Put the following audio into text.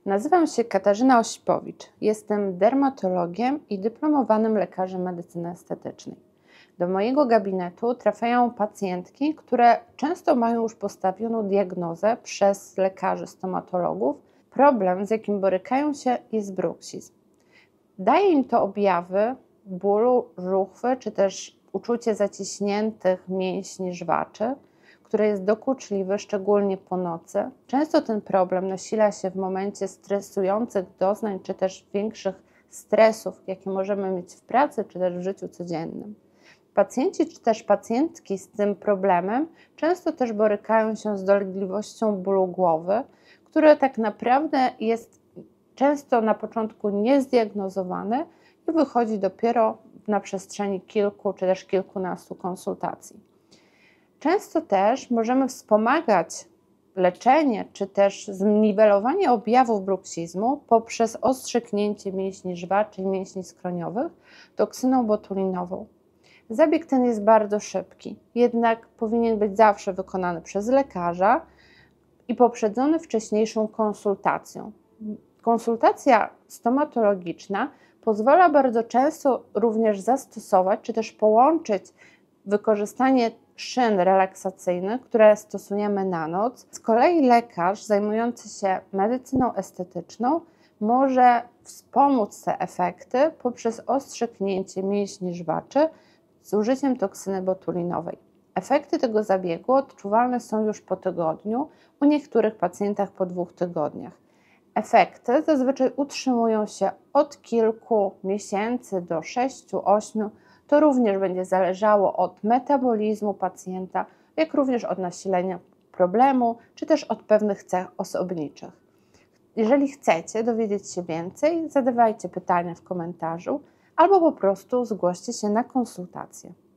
Nazywam się Katarzyna Osipowicz. Jestem dermatologiem i dyplomowanym lekarzem medycyny estetycznej. Do mojego gabinetu trafiają pacjentki, które często mają już postawioną diagnozę przez lekarzy stomatologów. Problem, z jakim borykają się, jest bruksizm. Daje im to objawy bólu, żuchwy, czy też uczucie zaciśniętych mięśni żwaczy, który jest dokuczliwy, szczególnie po nocy. Często ten problem nasila się w momencie stresujących doznań, czy też większych stresów, jakie możemy mieć w pracy, czy też w życiu codziennym. Pacjenci, czy też pacjentki z tym problemem często też borykają się z dolegliwością bólu głowy, który tak naprawdę jest często na początku niezdiagnozowany i wychodzi dopiero na przestrzeni kilku, czy też kilkunastu konsultacji. Często też możemy wspomagać leczenie, czy też zniwelowanie objawów bruksizmu poprzez ostrzyknięcie mięśni żwaczy i mięśni skroniowych toksyną botulinową. Zabieg ten jest bardzo szybki, jednak powinien być zawsze wykonany przez lekarza i poprzedzony wcześniejszą konsultacją. Konsultacja stomatologiczna pozwala bardzo często również zastosować, czy też połączyć wykorzystanie szyn relaksacyjnych, które stosujemy na noc. Z kolei lekarz zajmujący się medycyną estetyczną może wspomóc te efekty poprzez ostrzyknięcie mięśni żwaczy z użyciem toksyny botulinowej. Efekty tego zabiegu odczuwalne są już po tygodniu, u niektórych pacjentach po 2 tygodniach. Efekty zazwyczaj utrzymują się od kilku miesięcy do 6-8. To również będzie zależało od metabolizmu pacjenta, jak również od nasilenia problemu, czy też od pewnych cech osobniczych. Jeżeli chcecie dowiedzieć się więcej, zadawajcie pytania w komentarzu albo po prostu zgłoście się na konsultację.